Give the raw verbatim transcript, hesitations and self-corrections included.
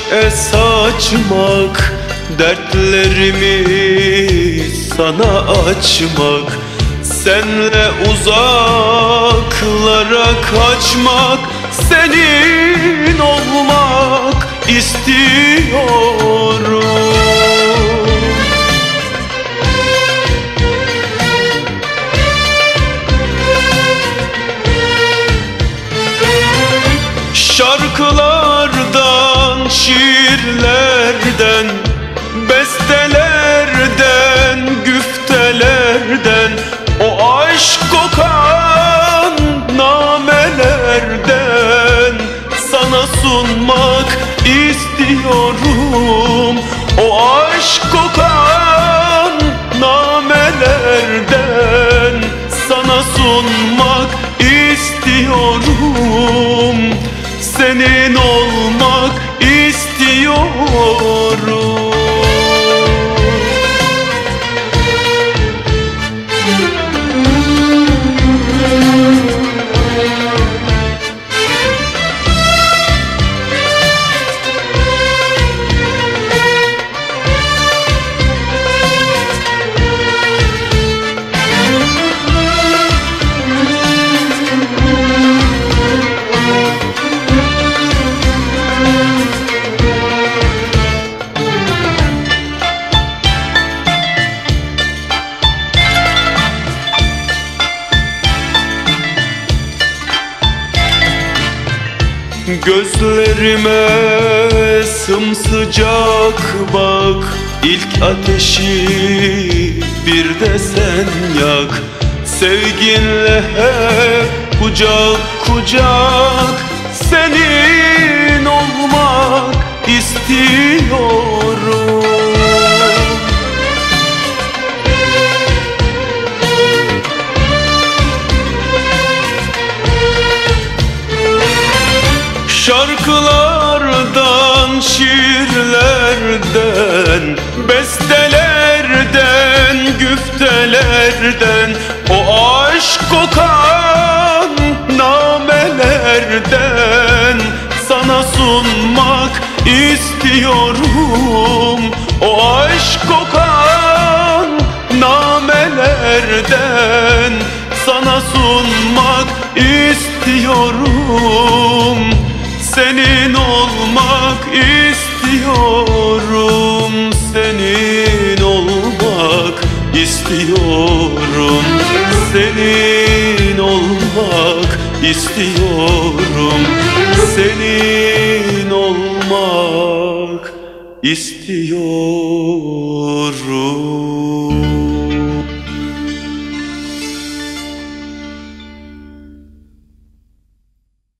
neşe saçmak, dertlerimi sana açmak, senle uzaklara kaçmak, senin olmak istiyorum. Şarkılardan, şiirlerden, bestelerden, güftelerden, o aşk kokan namelerden sana sunmak istiyorum. O aşk kokan namelerden sana sunmak istiyorum. Senin olmak istiyorum. Gözlerime sımsıcak bak, ilk ateşi bir de sen yak. Sevginle hep kucak kucak senin olmak istiyorum. Şarkılardan, şiirlerden, bestelerden, güftelerden, o aşk kokan namelerden sana sunmak istiyorum. O aşk kokan namelerden sana sunmak istiyorum. Senin olmak istiyorum. Senin olmak istiyorum. Senin olmak istiyorum. Senin olmak istiyorum.